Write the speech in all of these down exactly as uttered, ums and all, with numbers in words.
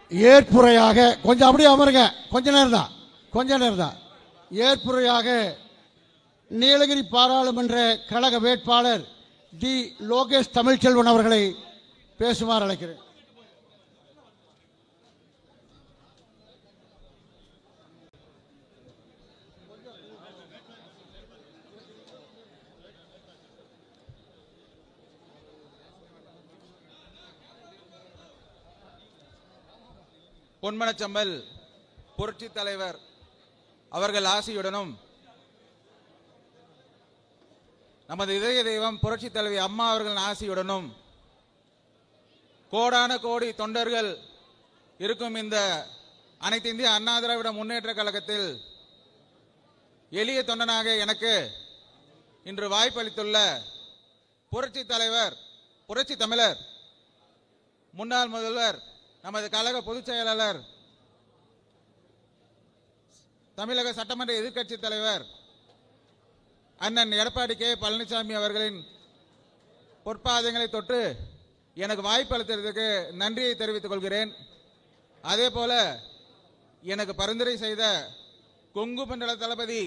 ஏற்புரையாக கொஞ்சம் அப்படியே அமருங்க. கொஞ்ச நேரம் தான் கொஞ்ச நேரம் தான் ஏற்புரையாக நீலகிரி பாராளுமன்ற கழக வேட்பாளர் டி லோகேஷ் தமிழ்ச்செல்வன் அவர்களை பேசுமாறு அழைக்கிறேன். பொன்மனச்சம்பல் புரட்சி தலைவர் அவர்கள் ஆசியுடனும் நமது இதய தெய்வம் புரட்சி தலைவி அம்மா அவர்களின் ஆசியுடனும் கோடான கோடி தொண்டர்கள் இருக்கும் இந்த அனைத்து இந்திய அண்ணா திராவிட முன்னேற்ற கழகத்தில் எளிய தொண்டனாக எனக்கு இன்று வாய்ப்பளித்துள்ள புரட்சி தலைவர் புரட்சி தமிழர் முன்னாள் முதல்வர் நமது கழக பொதுச் செயலாளர் தமிழக சட்டமன்ற எதிர்க்கட்சி தலைவர் அண்ணன் எடப்பாடி கே பழனிசாமி அவர்களின் பொற்பாதங்களை தொட்டு எனக்கு வாய்ப்பு அளித்ததற்கு நன்றியை தெரிவித்துக் கொள்கிறேன். அதே போல எனக்கு பரிந்துரை செய்த கொங்கு மண்டல தளபதி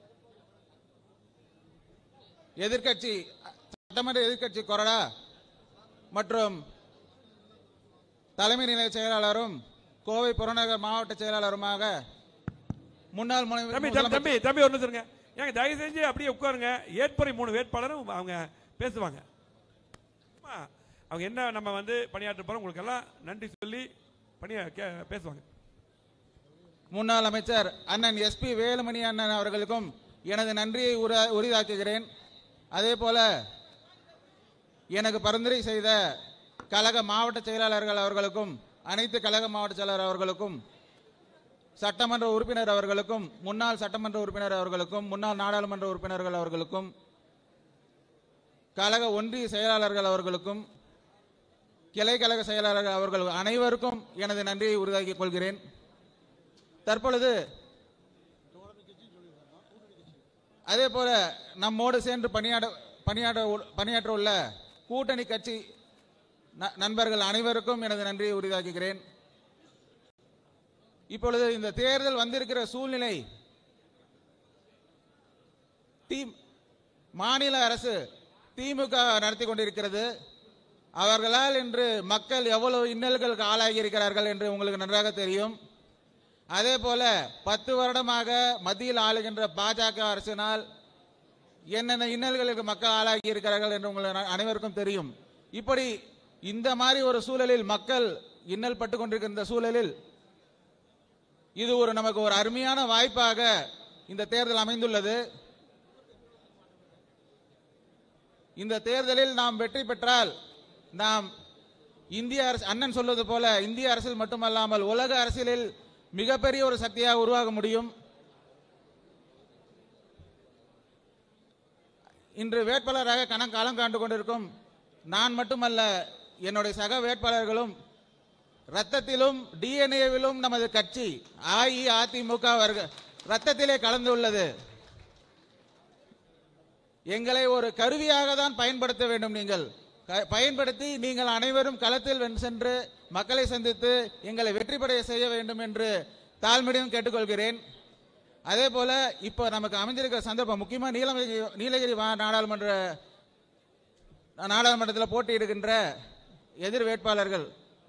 எதிர்க்கட்சி சட்டமன்ற எதிர்க்கட்சி கொறடா மற்றும் தலைமை நிலைய செயலாளரும் கோவை புறநகர் மாவட்ட செயலாளருமாக முன்னாள் தம்பி தம்பி ஒன்று சொல்லுங்க. ஏங்க தயவு செஞ்சு அப்படியே உட்காருங்க. ஏற்புரை மூணு வேட்பாளரும் அவங்க பேசுவாங்க. அவங்க என்ன நம்ம வந்து பணியாற்ற போறோம் உங்களுக்கு எல்லாம் நன்றி சொல்லி பணியா பேசுவாங்க. முன்னாள் அமைச்சர் அண்ணன் எஸ் பி வேலுமணி அண்ணன் அவர்களுக்கும் எனது நன்றியை உரிதாக்குகிறேன். அதே போல எனக்கு பரிந்துரை செய்த கழக மாவட்ட செயலாளர்கள் அவர்களுக்கும் அனைத்து கழக மாவட்ட செயலாளர் அவர்களுக்கும் சட்டமன்ற உறுப்பினர் அவர்களுக்கும் முன்னாள் சட்டமன்ற உறுப்பினர் அவர்களுக்கும் முன்னாள் நாடாளுமன்ற உறுப்பினர்கள் அவர்களுக்கும் கழக ஒன்றிய செயலாளர்கள் அவர்களுக்கும் கிளை கழக செயலாளர்கள் அவர்கள் அனைவருக்கும் எனது நன்றியை உறுதியாக்கிக் கொள்கிறேன். தற்பொழுது அதே போல நம்மோடு சேர்ந்து பணியாட பணியாற்ற பணியாற்ற உள்ள கூட்டணி கட்சி நண்பர்கள் அனைவருக்கும் எனது நன்றியை உறுதியாக்குகிறேன். இப்பொழுது இந்த தேர்தல் வந்திருக்கிற சூழ்நிலை மாநில அரசு திமுக நடத்தி கொண்டிருக்கிறது. அவர்களால் இன்று மக்கள் எவ்வளவு இன்னல்களுக்கு ஆளாகி இருக்கிறார்கள் என்று உங்களுக்கு நன்றாக தெரியும். அதே போல பத்து வருடமாக மத்தியில் ஆளுகின்ற பாஜக அரசினால் என்னென்ன இன்னல்களுக்கு மக்கள் ஆளாகி இருக்கிறார்கள் என்று உங்களுக்கு அனைவருக்கும் தெரியும். இப்படி இந்த மாதிரி ஒரு சூழலில் மக்கள் இன்னல் பட்டு கொண்டிருக்கின்ற சூழலில் இது ஒரு நமக்கு ஒரு அருமையான வாய்ப்பாக இந்த தேர்தல் அமைந்துள்ளது. இந்த தேர்தலில் நாம் வெற்றி பெற்றால் நாம் இந்திய அரசு அண்ணன் சொல்வது போல இந்திய அரசியல் மட்டுமல்லாமல் உலக அரசியலில் மிகப்பெரிய ஒரு சக்தியாக உருவாக முடியும். இன்று வேட்பாளராக கணம் காலம் காண்டு கொண்டிருக்கும் நான் மட்டுமல்ல, என்னுடைய சக வேட்பாளர்களும் ரத்தத்திலும் டிஎன்ஏவிலும் நமது கட்சி அஇஅதிமுக ரத்தத்திலே கலந்துள்ளது. எங்களை ஒரு கருவியாக தான் பயன்படுத்த வேண்டும். நீங்கள் பயன்படுத்தி நீங்கள் அனைவரும் களத்தில் சென்று மக்களை சந்தித்து எங்களை வெற்றி பெற செய்ய வேண்டும் என்று தாழ்மையுடன் கேட்டுக்கொள்கிறேன். அதே போல இப்போ நமக்கு அமைந்திருக்கிற சந்தர்ப்பம் முக்கியமாக நீலகிரி நீலகிரி நாடாளுமன்ற நாடாளுமன்றத்தில் போட்டியிடுகின்ற எதிர் வேட்பாளர்கள்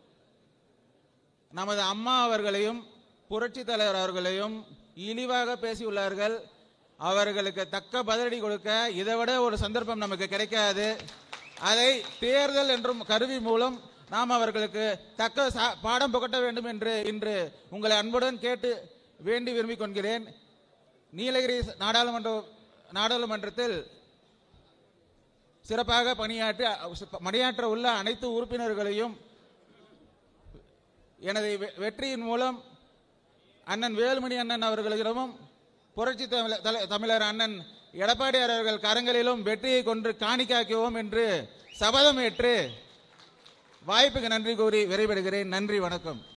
நமது அம்மா அவர்களையும் புரட்சி தலைவர் அவர்களையும் இழிவாக பேசியுள்ளார்கள். அவர்களுக்கு தக்க பதிலடி கொடுக்க இதைவிட ஒரு சந்தர்ப்பம் நமக்கு கிடைக்காது. அதை தேர்தல் என்றும் கருவி மூலம் நாம் அவர்களுக்கு தக்க பாடம் புகட்ட வேண்டும் என்று இன்று உங்களை அன்புடன் கேட்டு வேண்டி விரும்பிக் கொள்கிறேன். நீலகிரி நாடாளுமன்ற நாடாளுமன்றத்தில் சிறப்பாக பணியாற்றி பணியாற்ற உள்ள அனைத்து உறுப்பினர்களையும் எனது வெற்றியின் மூலம் அண்ணன் வேலுமணி அண்ணன் அவர்களிடமும் புரட்சி தமிழர் அண்ணன் எடப்பாடியார் அவர்கள் கரங்களிலும் வெற்றியை கொண்டு காணிக்காக்குவோம் என்று சபதம் ஏற்று வாய்ப்புக்கு நன்றி கூறி விரைபெறுகிறேன். நன்றி, வணக்கம்.